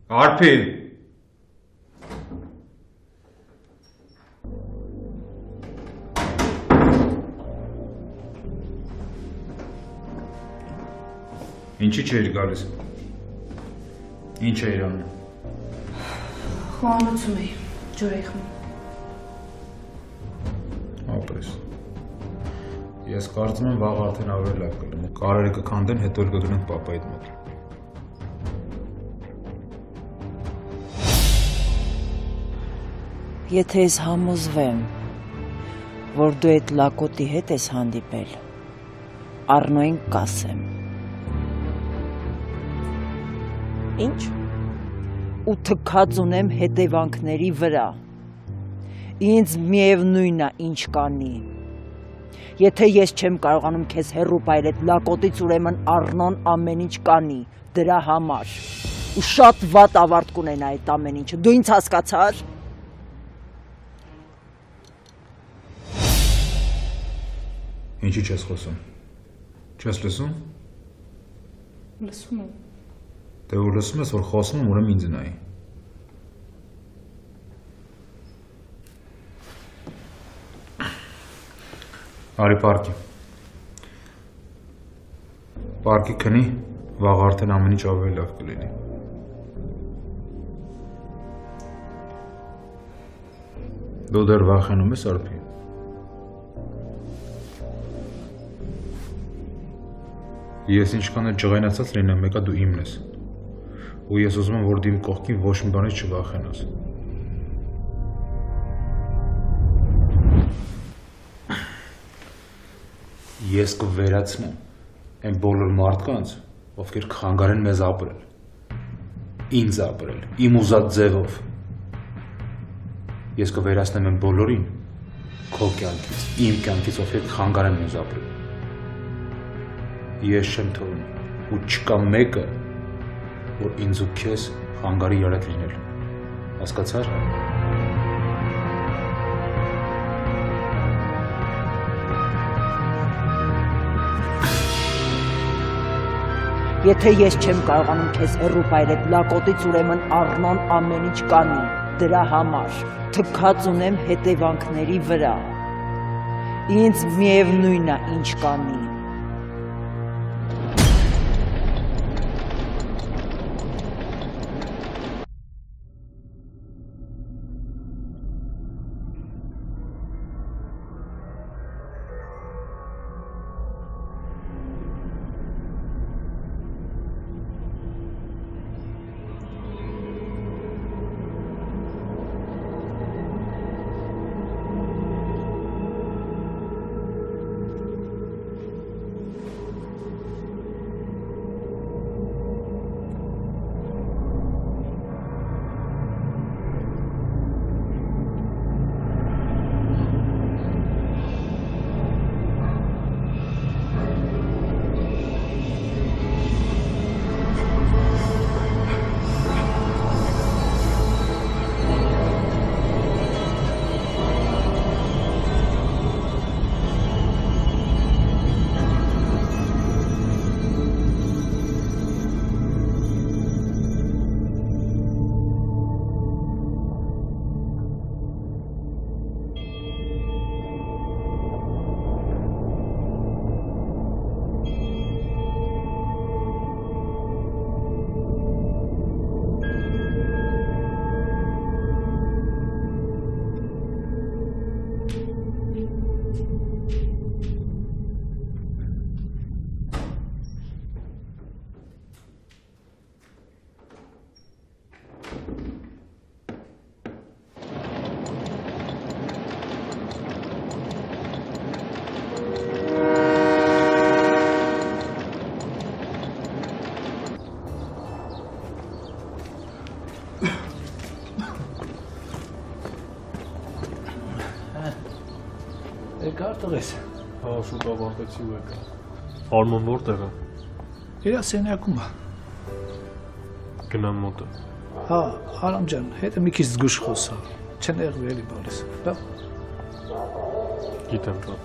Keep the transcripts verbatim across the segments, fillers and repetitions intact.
Arpin! Ինչի չէիր գալիս։ Ինչ էիր անում։ Խոհանոցում էի, ջուր էի խմում։ Ապրես։ Ես կարծում եմ վաղ արդեն ավելի լավ կլինի։ Կարերը կքանդեն, հետո էլ կգնանք պապայիդ մոտ։ Եթե ես համոզվեմ, որ դու այդ լակոտի հետ ես հանդիպել, Առնոյին կասեմ։ Ինչ? Ու թքած ունեմ հետևանքների վրա։ Ինձ միևնույն է ինչ կանի։ Եթե ես չեմ կարողանում քեզ հեռու պայել այդ լակոտից, ուրեմն Առնոն ամեն ինչ կանի դրա համար։ Ու շատ վատ ավարտ կունենա այդ ամեն ինչը։ Դու ինձ հասկացար։ Ինչի չես խոսում։ Չես լսում։ Լսում եմ։ Դե որ լսում ես, որ խոսում եմ, ուրեմն ինձ նայի։ Արի պարկի։ Պարկի քնի, վաղ արդեն ամեն ինչ ավելի լավ կլինի։ Դու դեռ վախենում ես, Արփի։ Ես ինչքան էլ ջղայնացած լինեմ, մեկա դու իմն ես։ Ու ես ուզում եմ, որ դու իմ կողքին ոչ մի բանից չվախենաս։ Ես կվերացնեմ այն բոլոր մարդկանց, ովքեր կխանգարեն մեզ ապրել, ինձ ապրել, իմ ուզած ձևով։ Ես կվերացնեմ այն բոլորին քո կյանքից, իմ կյանքից, ովքեր կխանգարեն մեզ ապրել։ Ես չեմ թողնի, ու չկա մեկը, որ ինձ ու քեզ խանգարի երեք լինել։ Հասկացար։ Եթե ես չեմ կարողանում քեզ հեռու պայել այդ լակոտից, ուրեմն Առնոն ամեն ինչ կանի դրա համար։ Թքած ունեմ հետևանքների վրա։ Ինձ միևնույն է ինչ կանի։ Եկար տղես։ Հա, շուտ ավարտեցի ու եկա։ Արմոն որտեղ է։ Իրա սենյակում է։ Գնամ մոտը։ Հա, Արամ ջան, հետը մի քիչ զգուշ խոսա։ Չնեղվի էլի բալիս։ Լավ։ Գիտեմ, լավ։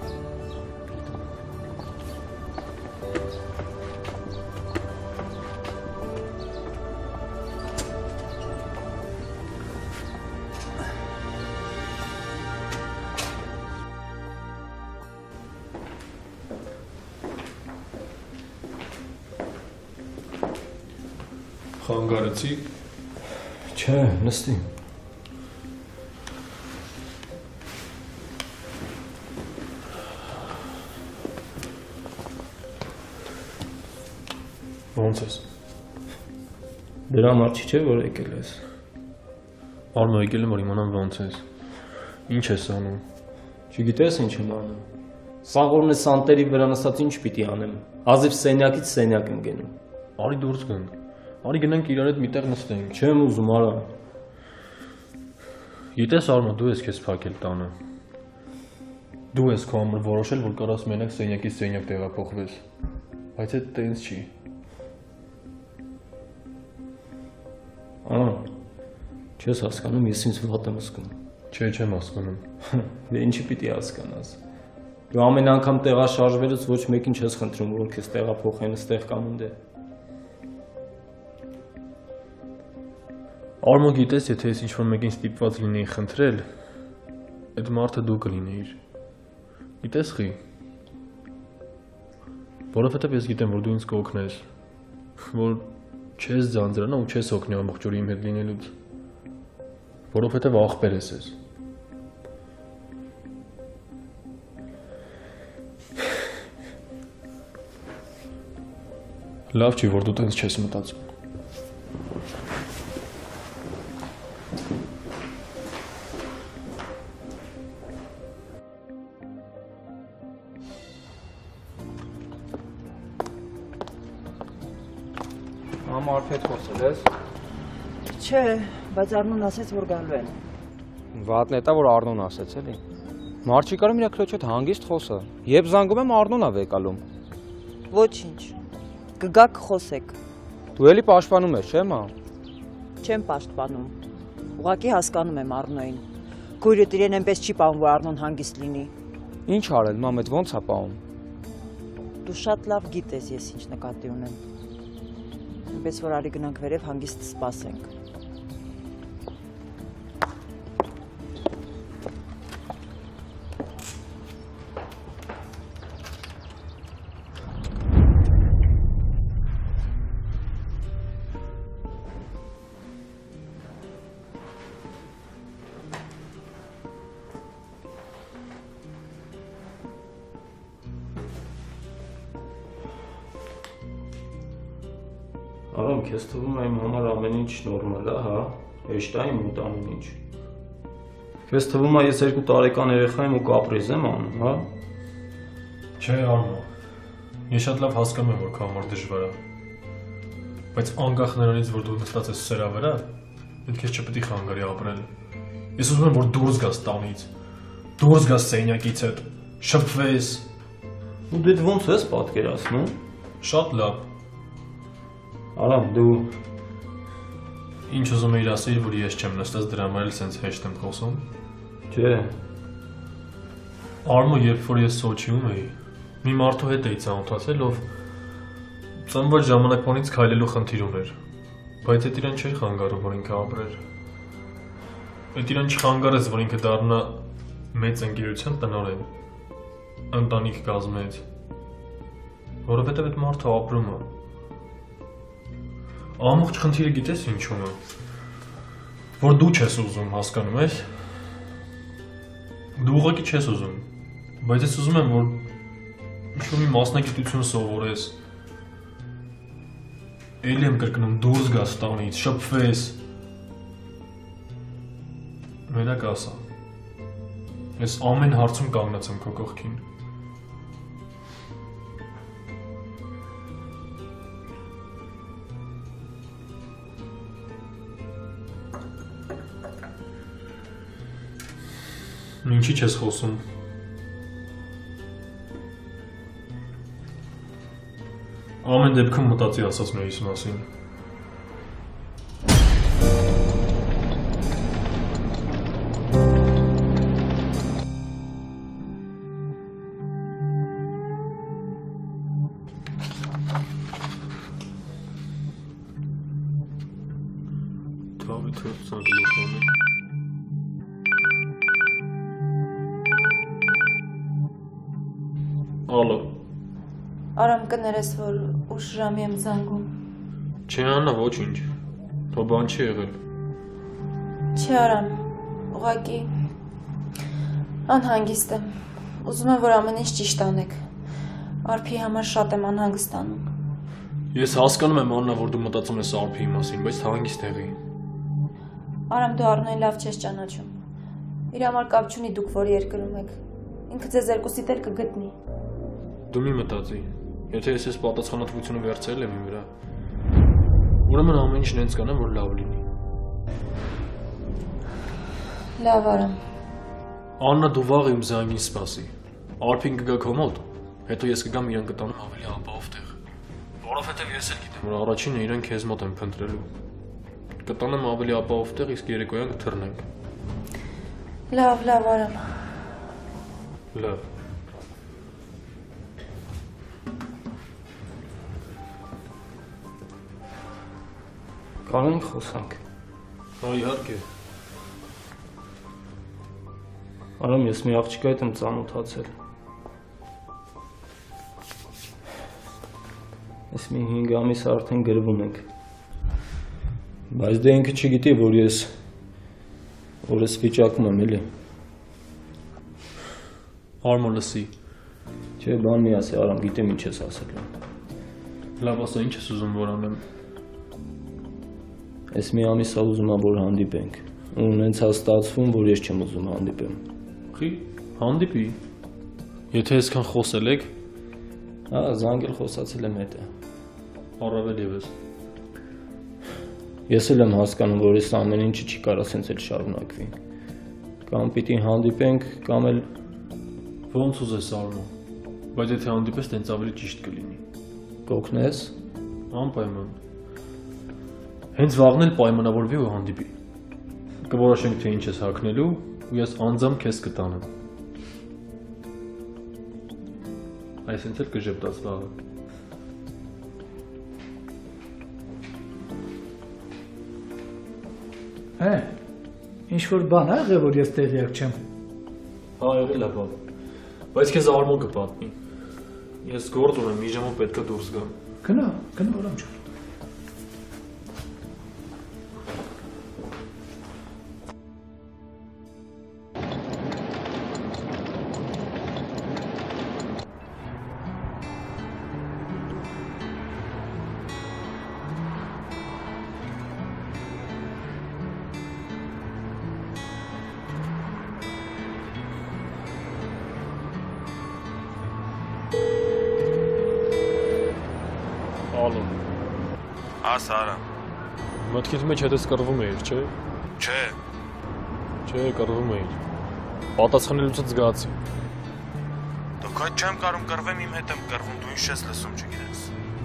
Խանգարեցի։ Չէ, նստի։ Ոնց ես։ Դրա համար չի չէ որ եկել ես։ Արմո եկել եմ որ իմանամ ոնց ես։ Ինչ ես անում։ Չգիտես ինչ եմ անում։ Սաղորն է սանտերի վրա նստած ինչ պիտի անեմ։ Ազիվ սենյակից սենյակ եմ գնում։ Արի դուրս գանք։ Արի գնանք իրար հետ միտեղ նստենք։ Չեմ ուզում արա։ Գիտես Արմո, դու ես քեզ փակել տանը։ Դու ես քո համար որոշել, որ կարաս մենակ սենյակից սենյակ տեղափոխվես։ Բայց այդ տենց չի։ Արա, չես հասկանում, ես ինձ վատ եմ զգում։ Չէ, չեմ հասկանում։ Դե ինչի պիտի հասկանաս։ Դու ամեն անգամ տեղաշարժվելուց ոչ մեկին չես խնդրում, որ քեզ տեղափոխեն այստեղ կամ ունդե։ Արմո, գիտես, եթե ես ինչ-որ մեկին ստիպված լինեի խնդրել, այդ մարդը դու կլինեիր։ Գիտես խի։ Որովհետև ես գիտեմ, որ դու ինձ կօգնես, որ չես ձանձրանա ու չես օգնի ամբողջ օրը իմ հետ լինելուց։ Որովհետև ախպեր ես ես։ Լավ չի, որ դու տենց չես մտածում։ Մարդ հետ խոսել ես։ Չէ, բայց Արնոն ասեց, որ գալու են։ Վատն է տա, որ Արնոն ասեց էլի։ Մարդ չի կարում իր քրոջ հետ հանգիստ խոսա։ Երբ զանգում եմ Արնոն ա վեկալում։ Ոչինչ։ Կգաք խոսեք։ Դու էլի պաշտպանում ես, չէ՞ մա։ Չեմ պաշտպանում։ Ուղղակի հասկանում եմ Արնոյին։ Քույրդ իրեն այնպես չի պահում, որ Արնոն հանգիստ լինի։ Ինչ արել, մամ, այդ ո՞նց ա պահում։ Դու շատ լավ գիտես ես ինչ նկատի ունեմ։ Այնպես որ արի գնանք վերև հանգիստ սպասենք։ Արամ, քեզ թվում է իմ համար ամեն ինչ նորմալ է, հա։ Հեշտ է իմ մոտ ամեն ինչ։ Քեզ թվում է ես երկու տարեկան երեխա եմ ու կապրիզ եմ անում, հա։ Չէ, Արմո։ Ես շատ լավ հասկանում եմ, որ քո համար դժվար է։ Բայց անկախ նրանից, որ դու նստած ես սրա վրա, ինձ քեզ չպետք է խանգարի ապրել։ Ես ուզում եմ, որ դուրս գաս տանից։ Դուրս գաս սենյակից հետ, շփվես։ Ու դու ոնց ես պատկերացնում։ Շատ լավ։ Արամ, դու ինչ ուզում էիր ասել, որ ես չեմ նստած դրա համար էլ սենց հեշտ եմ խոսում։ Չէ։ Արմո, երբ որ ես Սոչիում էի, մի մարդու հետ էի ծանոթացել, ով ծնված ժամանակվանից քայլելու խնդիր ուներ, բայց այդ իրան չէր խանգարում, որ ինքը ապրեր։ Այդ իրան չխանգարեց, որ ինքը դառնա մեծ ընկերության տնօրեն, ընտանիք կազմեց, որովհետև այդ մարդը ապրում է։ Ամբողջ խնդիրը գիտես ինչու՞ն է, որ դու չես ուզում, հասկանում ես։ Դու ուղղակի չես ուզում, բայց ես ուզում եմ, որ ինչ-որ մի մասնագիտություն սովորես։ Էլի եմ կրկնում, դուրս գաս տանից, շփվես։ Մենակ ասա։ Ես ամեն հարցում կանգնած եմ քո կողքին։ Ինչի՞ չես խոսում։ Ամեն դեպքում մտածի ասածներիս մասին։ Թավի թրծան գլուխոնի։ Ալո։ Արամ կներես, որ ուշ ժամի եմ զանգում։ Չէ, Աննա, ոչինչ։ Բա բան չի եղել։ Չի Արամ, ուղղակի անհանգիստ եմ։ Ուզում եմ, որ ամեն ինչ ճիշտ անեք։ Արփի համար շատ եմ անհանգստանում։ Ես հասկանում եմ Աննա, որ դու մտածում ես Արփիի մասին, բայց հանգիստ եղի։ Արամ, դու Արնոյին լավ չես ճանաչում։ Իր համար կապ չունի դուք որ երկրում եք։ Ինքը ձեզ երկուսիդ էլ կգտնի։ Դու մի մտածի։ Եթե ես այս պատասխանատվությունը վերցրել եմ իմ վրա, ուրեմն ամեն ինչն հենց կանեմ, որ լավ լինի։ Լավ Արամ։ Աննա, դու վաղ իմ զանգին սպասի։ Արփին կգա քո մոտ, հետո ես կգամ իրեն կտանեմ ավելի ապահով տեղ։ Որովհետև ես էլ գիտեմ, որ առաջինը իրեն քեզ մոտ եմ փնտրելու։ Կտանեմ ավելի ապահով տեղ, իսկ երեկոյան կթռնենք։ Լավ, լավ Արամ։ Լավ։ Կարող ենք խոսանք։ Հա, իհարկե։ Արամ, ես մի աղջկա հետ եմ ծանոթացել։ Ես մի հինգ ամիս արդեն գրվում ենք։ Բայց դե ինքը չգիտի, որ ես որս վիճակում եմ, էլի։ Արմո լսի։ Չէ, բան մի ասի, Արամ, գիտեմ ինչ ես ասել։ Լավ, ասա, ինչ ես ուզում որ անեմ։ Ես մի ամիս ա ուզում եմ, որ հանդիպենք։ Ու նենց ա ստացվում, որ ես չեմ ուզում հանդիպեմ։ Խի, հանդիպի։ Եթե այսքան խոսել եք, հա, զանգել խոսացել եմ հետը։ առավել ևս։ Ես էլ եմ հասկանում, որ այս ամեն ինչը չի կարա սենց էլ շարունակվի։ Կամ պիտի հանդիպենք, կամ էլ Ոնց ուզես Արմո, բայց եթե հանդիպես, տենց ավելի ճիշտ կլինի։ կօգնես։ Անպայման։ Հենց վաղն էլ պայմանավորվի ու հանդիպի։ Կորոշենք, թե ինչ ես հագնելու, ու ես անձամբ քեզ կտանեմ։ Այսինքն էլ կժպտաց վաղը։ Հե, ինչ-որ բան ա եղել, որ ես տեղյակ չեմ։ Հա, եղել է բան։ Բայց քեզ Արմո կպատնի։ Ես գործ ունեմ, մի ժամով պետք է դուրս գամ։ Գնա, գնա Արամ ջան։ Ալո։ Աս Արամ։ Մտքիդ մեջ հետս կռվում էիր, չէ։ Չէ։ Չէ, կռվում էիր։ Պատասխանելուց զգացի։ Դուք այդ չեմ կարում կռվեմ, իմ հետ եմ կռվում, դու ինչ ես լսում, չգիտես։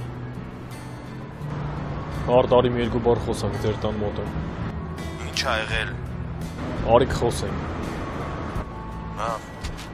Արդ արի մի երկու բառ խոսանք ձեր տան մոտ եմ։ Ինչ ա եղել։ Արի կխոսենք։ Լավ։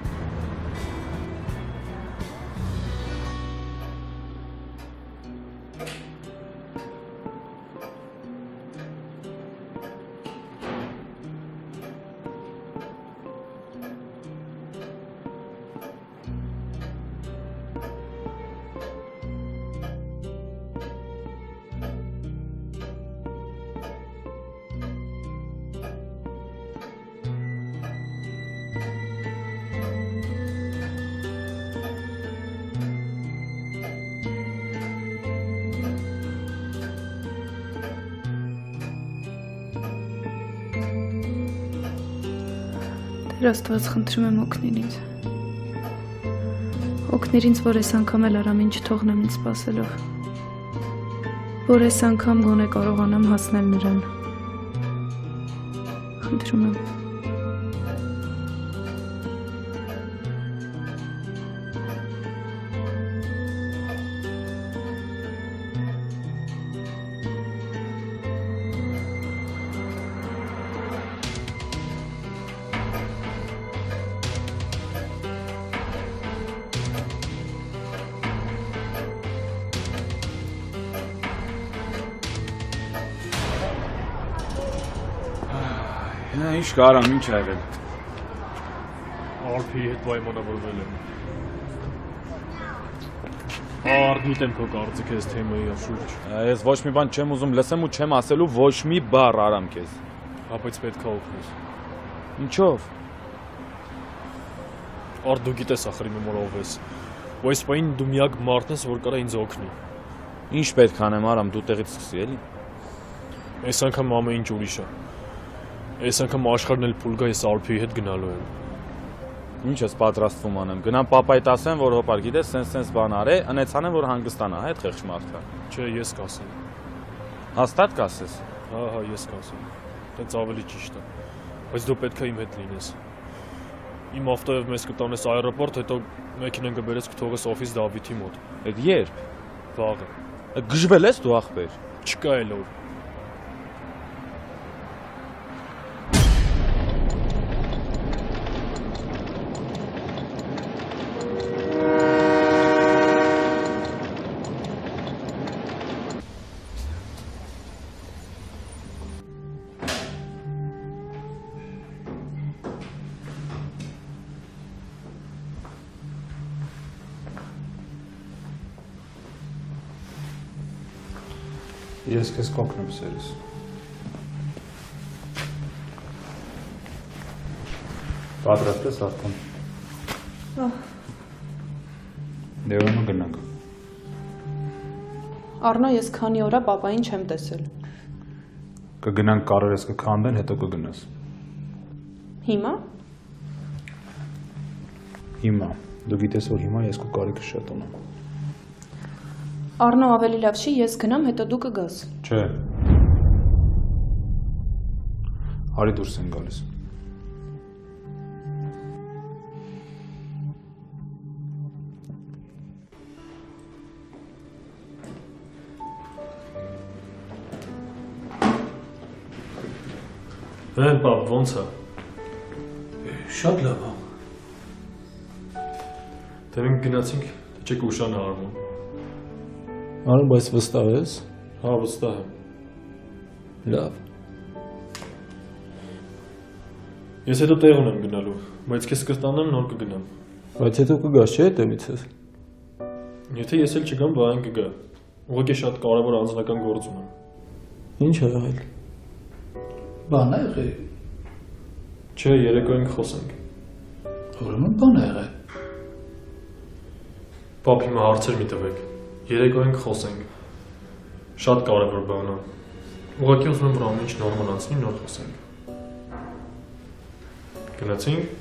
Տեր Աստված, խնդրում եմ օգնիր ինձ։ Օգնիր ինձ, որ այս անգամ էլ Արամին չթողնեմ ինձ սպասելով։ Որ այս անգամ գոնե կարողանամ հասնել նրան։ Խնդրում եմ։ Ինչ կարամ, ինչ ա եղել։ Արփի հետ պայմանավորվել եմ։ Արդ գիտեմ քո կարծիքը այս թեմայի շուրջ։ Ես ոչ մի բան չեմ ուզում լսեմ ու չեմ ասելու ոչ մի բառ Արամ քեզ։ Հա բայց պետք է օգնես։ Ինչով։ Արդ դու գիտես ախր իմ մորով ես։ Ու այս պայն դու միակ մարդն ես, որ կարա ինձ օգնի։ Ինչ պետք անեմ Արամ, դու տեղից սկսի էլի։ Այս անգամ ամեն ինչ ուրիշ է։ Այս անգամ աշխարհն էլ փուլ գա, ես Արփիի հետ գնալու եմ։ Ինչ ես պատրաստվում անեմ։ Գնամ papaית ասեմ, որ հոպար գիտես, սենց-սենց բան արե, անեցանեմ, որ հանգստանա, այդ խեղճ մարդը։ Չէ, ես կասեմ։ Հաստատ կասես։ Հա, հա, ես կասեմ։ Դից ավելի ճիշտ է։ Բայց դու պետք է իմ հետ լինես։ Իմ ավտոյով մեզ կտանես аэропորտ, հետո մեքենան կբերես կթողես օֆիս Դավիթի մոտ։ Այդ երբ։ Վաղը։ Գժվել ես դու ախպեր։ Չկա էլ օր։ Ես քեզ կօգնեմ սերս։ Պատրաստ ես արդեն։ Ահ։ Դե ուրեմն գնանք։ Առնո, ես քանի օր է պապային չեմ տեսել։ Կգնանք կարերես կքանդեն, հետո կգնաս։ Հիմա։ Հիմա։ Դու գիտես, որ հիմա ես քո կարիքը շատ ունեմ։ Առնո, ավելի լավ չի, ես գնամ, հետո դու կգաս։ Չէ։ Արի դուրս են գալիս։ Վեն պապ, ոնց է։ Շատ լավ է։ Դե մենք գնացինք, չեք ուշանա Արմոն։ Արում, բայց վստահ ես։ Հա, վստահ եմ։ Լավ։ Ես հետո տեղ ունեմ գնալու, բայց քեզ կստանեմ, նոր կգնամ։ Բայց հետո կգաս, չէ՞ հետևից ես։ Եթե ես էլ չգամ, բա այն կգա։ Ուղղակի շատ կարևոր անձնական գործ ունեմ։ Ինչ է եղել։ Բան է եղել։ Չէ, երեկոյին խոսենք։ Ուրեմն բան է եղել։ Պապ, հիմա հարցեր մի տվեք։ Երեկոյին խոսենք։ Շատ կարևոր բան է։ Ուղղակի ուզում եմ, որ ամեն ինչ նորմալ անցնի, նոր խոսենք։ Գնացինք։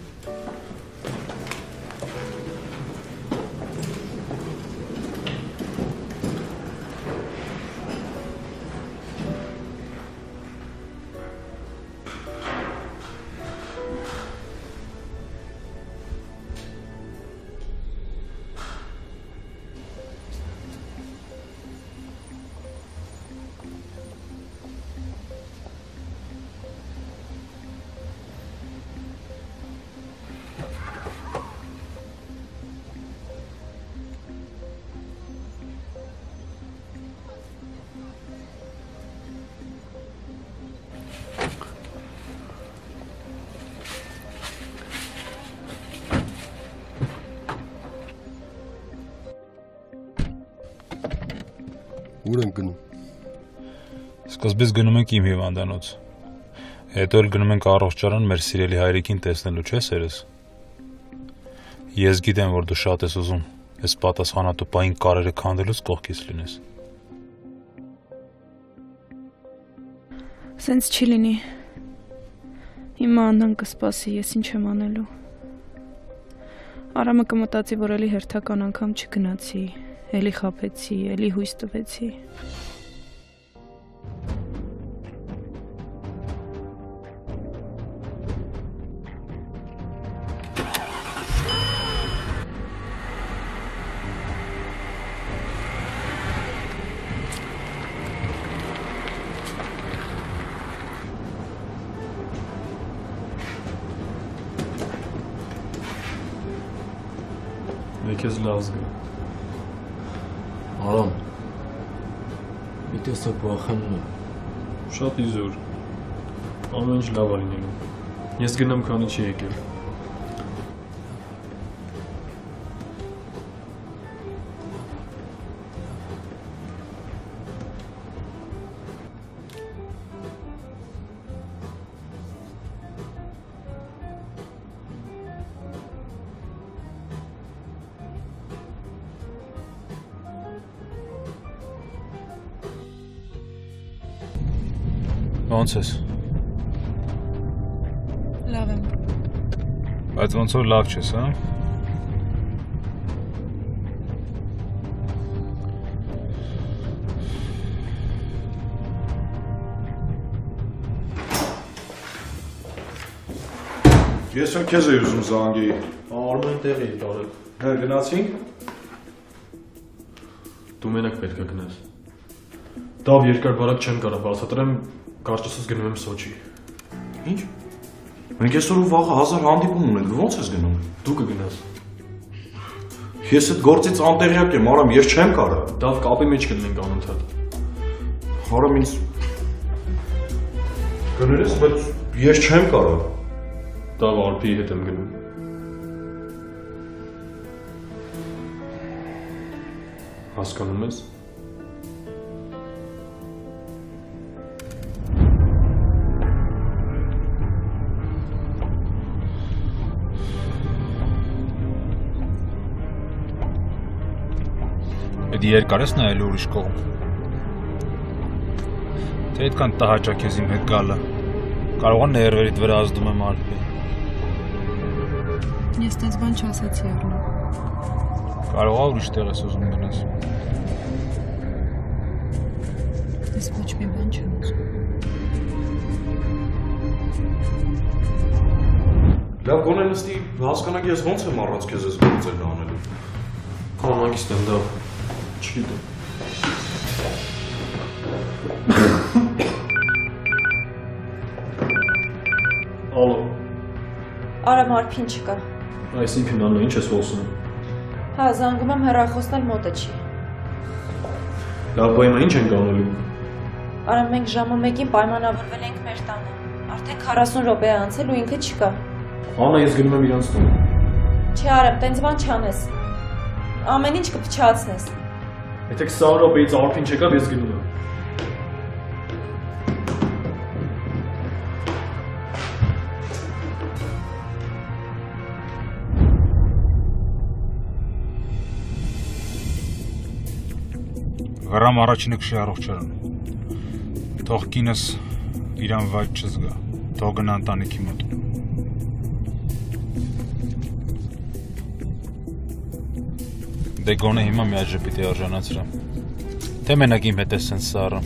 Ուր ենք գնում։ Սկզբից գնում ենք իմ հիվանդանոց։ Հետո էլ գնում ենք առողջարան մեր սիրելի հայրիկին տեսնելու, չէ՞ սերս։ Ես գիտեմ, որ դու շատ ես ուզում այս պատասխանատու պահին կարերը քանդելուց կողքից լինես։ Սենց չի լինի։ Հիմա Աննան կսպասի, ես ինչ եմ անելու։ Արամը կմտածի, որ էլի հերթական անգամ չգնացի, էլի խաբեցի, էլի հույս տվեցի։ Քեզ լավ զգա։ Արամ։ Մի տեսակ վախենում եմ։ Շատ իզուր։ Ամեն ինչ լավ է լինելու։ Ես գնամ, քանի չի եկել։ Ոնց ես։ Լավ եմ։ Բայց ոնց որ լավ չես, հա։ Ես էլ քեզ էի ուզում զանգեի։ Արմեն տեղի է տարել։ Հա, գնացինք։ Դու մենակ պետք է գնաս։ Դավ երկար բարակ չեմ կարող բացատրեմ, կարճասыз գնում եմ Սոչի։ Ինչ։ Մենք այսօր ու վաղը հազար հանդիպում ունենք, ո՞նց ես գնում։ Դու կգնաս։ Ես այդ գործից անտեղյակ եմ, Արամ, ես չեմ կարող։ Դավ կապի մեջ կլինենք անընդհատ։ Արամ ինձ կներես, բայց ես չեմ կարող։ Դավ Արփի հետ եմ գնում։ Հասկանում ես։ Էդի երկար ես նայել ուրիշ կողմ։ Թե այդքան տհաճա քեզ իմ հետ գալը։ Կարող է ներվերիդ վրա ազդում եմ Արփի։ Ես տենց բան չասացի Արմեն։ Կարող է ուրիշ տեղ ես ուզում գնաս։ Ես ոչ մի բան չեմ ուզում։ Լավ, գոնե նստի հասկանանք ես ոնց եմ առանց քեզ այս գործերն անելու։ Կանագիստ եմ դավ։ Չգիտեմ։ Ալո։ Արամ Արփին չկա։ Այսինքն Աննա, ինչ ես խոսում։ Հա, զանգում եմ հեռախոսն էլ մոտը չի։ Լավ, բայ ինչ ենք անելու։ Արամ, մենք ժամը մեկին պայմանավորվել ենք մեր տանը։ Արդեն քառասուն րոպե է անցել ու ինքը չկա։ Աննա, ես գնում եմ իրանց տուն։ Չի Արամ, տենց բան չանես։ Ամեն ինչ կփչացնես։ Եթե քսան րոպեից Արփին չեկավ, ես գնում եմ։ Գրամ առաջինը քշի առողջարան։ Թող կինս իրան վայր չզգա։ Թող գնա ընտանիքի մոտ։ Դե գոնե հիմա մի այժմ պիտի արժանացրեմ։ Թե մենակ իմ հետ է սենց սառը։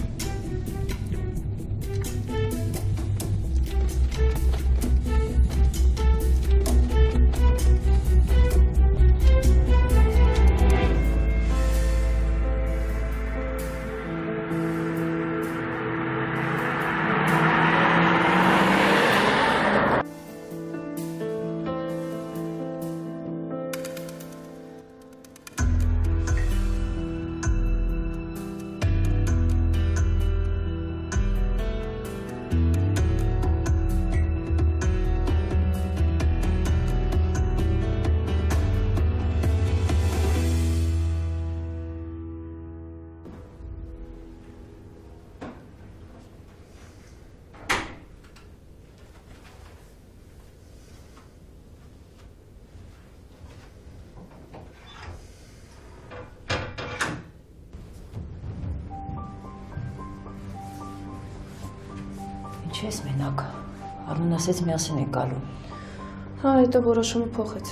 Ինչ ես մենակ, Արմեն ասեց միասին է գալու։ Հա, հետո որոշումը փոխեց։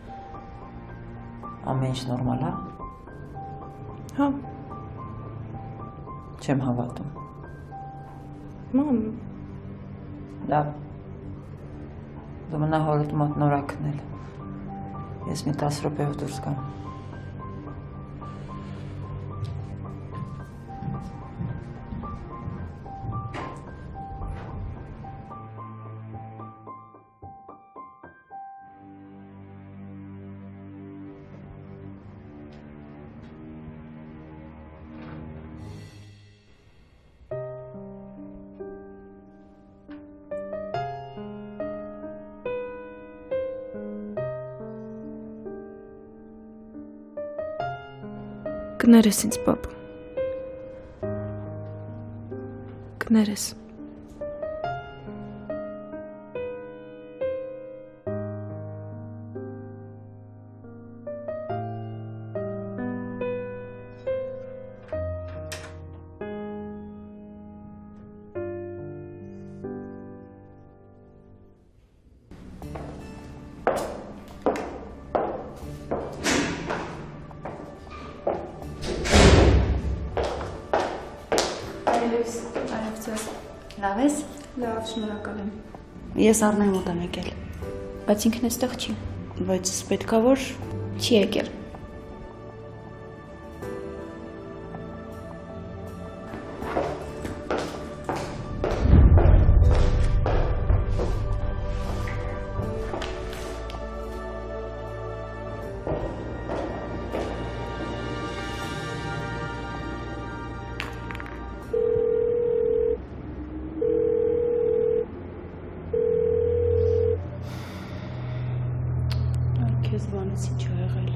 Ամեն ինչ նորմալ է։ Հա։ Չեմ հավատում։ Մամ։ Լավ։ Դու մնա հորդ մոտ նորակնել։ Ես մի տասը րոպեով դուրս գամ։ Կներես ինձ, պապա։ Կներես։ Այլևս, այլև ձեզ։ Լավ ես։ Լավ, շնորհակալ եմ։ Ես Առնայի մոտ եմ եկել։ Բայց ինքն էստեղ չի։ Բայց պետքա որ Չի եկել։ Քեզ բանից ինչ ա եղել։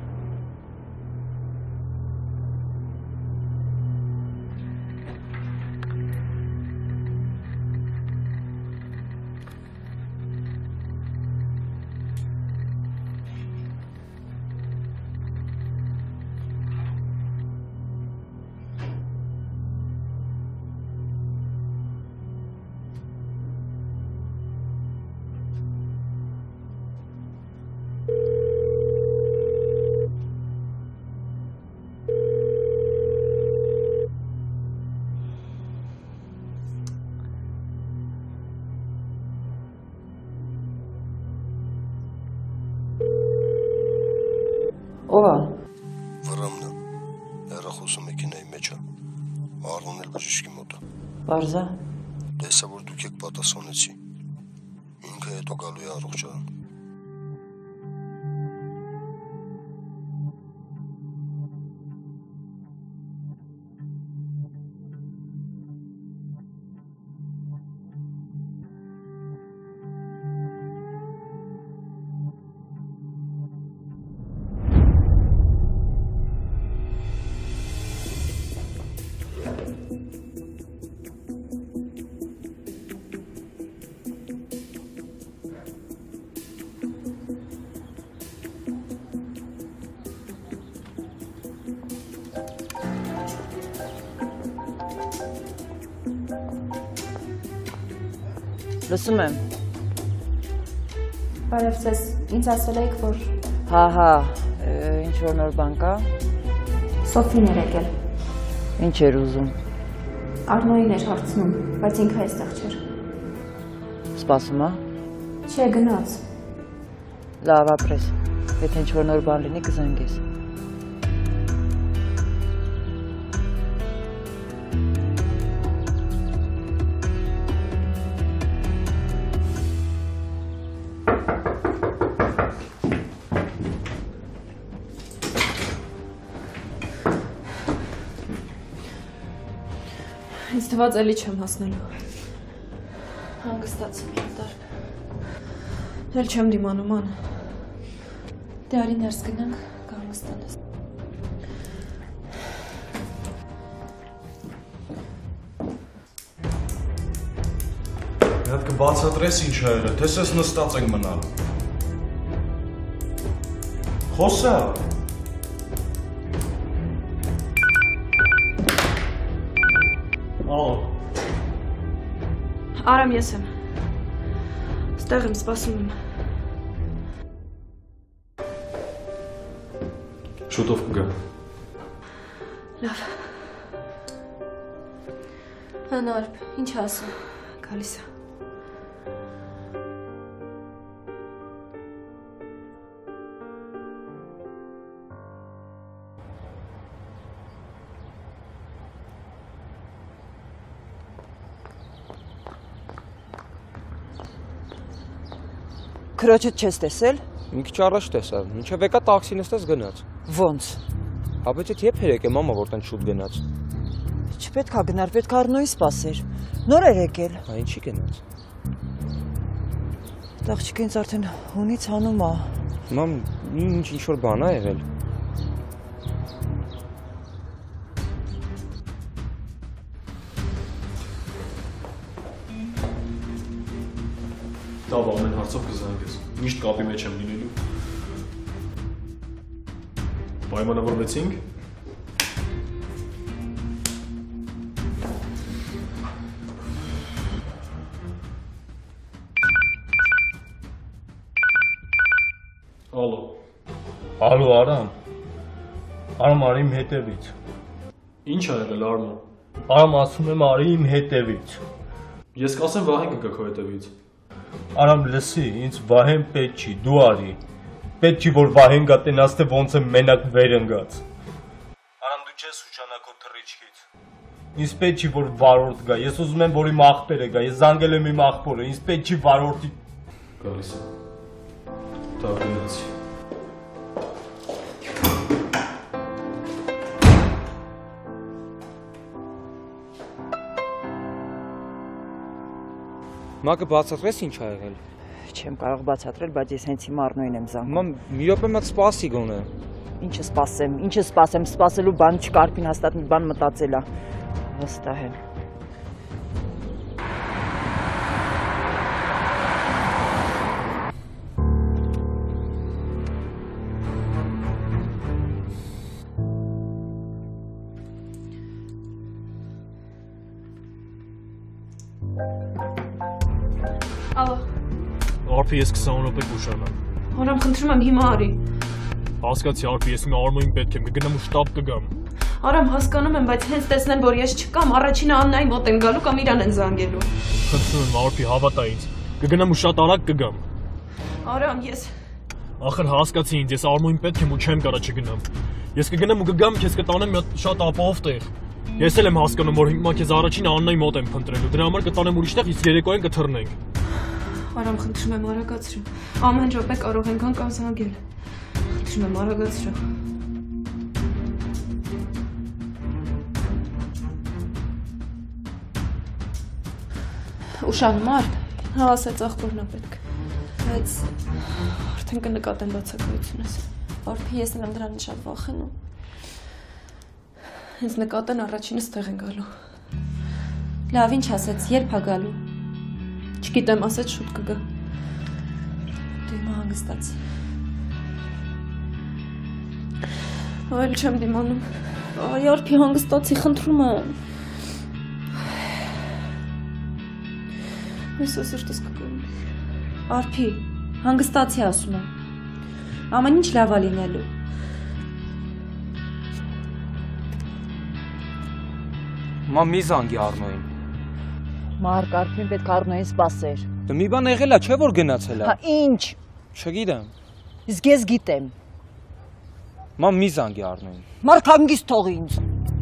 Ո՞վ է։ Վռամն է։ Հեռախոսը մեքենայի մեջ է։ Առնոն էլ բժշկի մոտ է։ Բարձա։ Տեսա որ դուք եք պատասխանեցի։ Ինքը հետո գալու է առողջարան։ Լսում եմ։ Բարև ձեզ, ինձ ասել եք, որ Հա, հա, ինչ որ նոր բան կա։ Սոֆին էր եկել։ Ինչ էր ուզում։ Առնոյին էր հարցնում, բայց ինքը այստեղ չէր։ Սպասում ա։ Չէ, գնաց։ Լավ, ապրես։ Եթե ինչ որ նոր բան լինի, կզանգես։ Ինձ թվաց էլի չեմ հասնելու։ Հանգստացի մի հատար։ Էլ չեմ դիմանում, ան։ Դե արի ներս գնանք, կհանգստանաս։ Հատ կբացատրես ինչ ա եղել, թե սես նստած ենք մնալ։ Խոսա։ Ալո։ Արամ ես եմ։ Ստեղ եմ, սպասում եմ։ Շուտով կգա։ Լավ։ Հնարբ, ինչ ասում։ Գալիս է։ Քրոջդ չես տեսել։ Մի քիչ առաջ տեսա, մինչև եկա տաքսին էստես գնաց։ Ոնց։ Հա բայց այդ երբ երեք է մամա որ տեն շուտ գնաց։ Չպետք է գնար, պետք է Առնոյի սպասեր։ Նոր էր եկել։ Հա ինչի գնաց։ Աղջիկը ինձ արդեն հունից հանում է։ Մամ, ինչ ինչ որ բան ա եղել։ Լավ, ամեն հարցով կզանգես։ Միշտ կապի մեջ եմ լինելու։ Պայմանավորվեցինք։ Ալո։ Ալո, Արամ։ Արամ, արի իմ հետևից։ Ինչ ա եղել, Արմո։ Արամ ասում եմ արի իմ հետևից։ Ես կասեմ Վահեն կգա քո հետևից։ Արամ լսի, ինձ Վահեն պետք չի, դու արի։ Պետք չի որ Վահեն գա տենաս թե ոնց եմ մենակ վեր ընկած։ Արամ դու չես ուշանա քո թռիչքից։ Ինձ պետք չի որ վարորդ գա, ես ուզում եմ որ իմ աղբերը գա, ես զանգել եմ իմ աղբորը, ինձ պետք չի վարորդի։ Գալիս եմ։ Տակնացի։ Մակը բացատրես ինչ ա եղել։ Չեմ կարող բացատրել, բայց ես հենց հիմա Առնոյին եմ զանգում։ Մամ, մի րոպե մոտ սպասի գոնե։ Ինչը սպասեմ, ինչը սպասեմ, սպասելու բան չկա, Արփին հաստատ մի բան մտածել է։ Վստահ եմ։ Ալո։ Արփի ես քսան րոպե կուշանամ։ Արամ, խնդրում եմ հիմա արի։ Հասկացի Արփի, ես մի Արմոյին պետք եմ, կգնամ ու շտապ կգամ։ Արամ, հասկանում եմ, բայց հենց տեսնեմ, որ ես չկամ, առաջինը Աննայի մոտ են գալու կամ իրան են զանգելու։ Խնդրում եմ Արփի, հավատա ինձ։ Կգնամ ու շատ արագ կգամ։ Արամ, ես Ախր հասկացի ինձ, ես Արմոյին պետք եմ ու չեմ կարա չգնամ։ Ես կգնամ ու կգամ, քեզ կտանեմ մի հատ շատ ապահով տեղ։ Ես էլ եմ հասկանում, որ հիմա քեզ առաջինը Աննայի մոտ եմ փնտրելու։ Դրա համար կտանեմ ուրիշ տեղ, իսկ երեկոյան կթռնենք։ Արամ, խնդրում եմ արագացրու։ Ամեն րոպե կարող ենք անգամ զանգել։ Խնդրում եմ արագացրու։ Ուշան մարդ, հավասած աղբորն է պետք։ Բայց արդեն կնկատեմ բացակայությունս։ Արփի ես եմ դրան շատ վախենում։ Հենց նկատեն առաջինը ստեղ են գալու։ Լավ, ինչ ասեց, երբ ա գալու։ Չգիտեմ, ասեց շուտ կգա։ Դու հիմա հանգստացի։ Այլ չեմ դիմանում։ Այ Արփի հանգստացի, խնդրում եմ։ Ես սրտս կգնի։ Արփի, հանգստացի ասում եմ։ Ամեն ինչ լավ ա լինելու։ Մամ մի զանգի Առնոյին։ Մարկ, Արփին պետք է Առնոյին սպասեր։ Դե մի բան եղել է, չէ՞ որ գնացել է։ Հա ինչ։ Չգիտեմ։ Իսկ ես գիտեմ։ Մամ մի զանգի Առնոյին։ Մարկ, հանգիստ թող ինձ։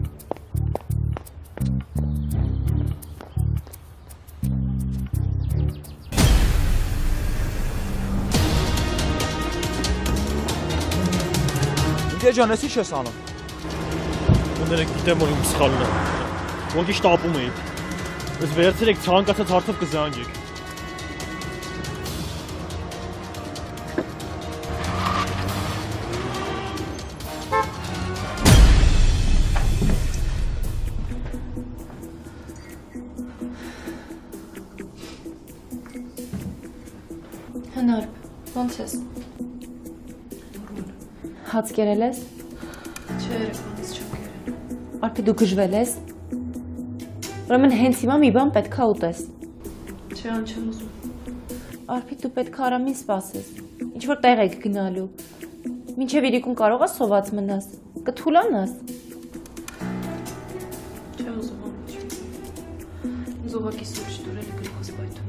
Ինձ ջան, ես ինչ ես անում։ Կներեք, գիտեմ որ իմ սխալն է։ Ոնց շտապում էիք։ Ես վերցրեք ցանկացած հարցով կզանգեք։ Հնարբ, ոնց ես։ Հաց կերել ես։ Չէ, երեքանից չեմ կերել։ Արփի դու գժվել ես։ Ուրեմն հենց հիմա մի բան պետքա ուտես։ Չէ, ան չեմ ուզում։ Արփի դու պետք է Արամին սպասես։ Ինչ որ տեղ եք գնալու։ Մինչև իրիկուն կարող ես սոված մնաս։ Կթուլանաս։ Չէ, ուզում եմ ոչ։ Ինձ ուղղակի սուրճ տուրել է գլուխս պայթում։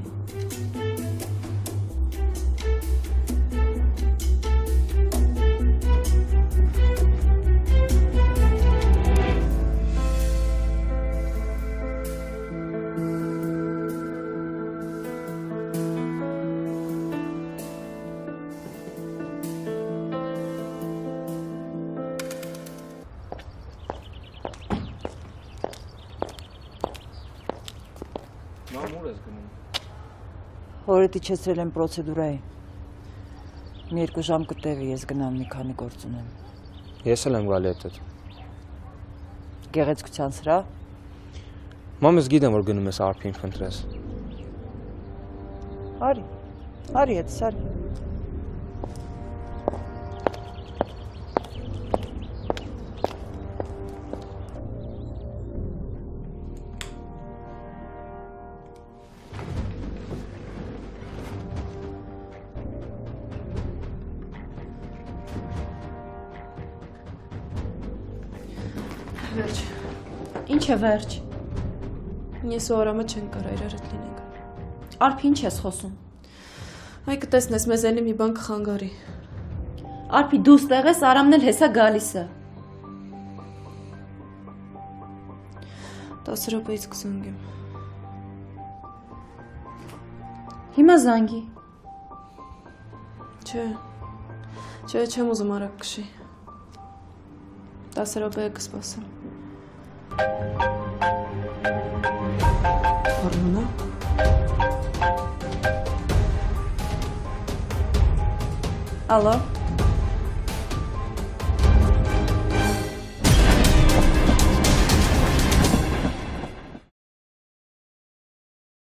Հորդ իջեցրել եմ պրոցեդուրայի։ Մի երկու ժամ կտևի, ես գնամ մի քանի գործ ունեմ։ Ես էլ եմ գալի հետդ։ Գեղեցկության սրա։ Մամ, ես գիտեմ, որ գնում ես Արփին փնտրես։ Արի, արի հետս, արի։ Վերջ։ Ինչ է վերջ։ Ես ու Արամը չենք կարա իրար հետ լինենք։ Արփ, ինչ ես խոսում։ Այ կտեսնես, մեզ էլի մի բան կխանգարի։ Արփի, դու ստեղ ես, Արամն էլ հեսա գալիս է։ տասը րոպեից կզանգեմ։ Հիմա զանգի։ Չէ, չէ, չեմ ուզում արագ կշի։ տասը րոպե կսպասեմ։ Արմունա։ Ալո։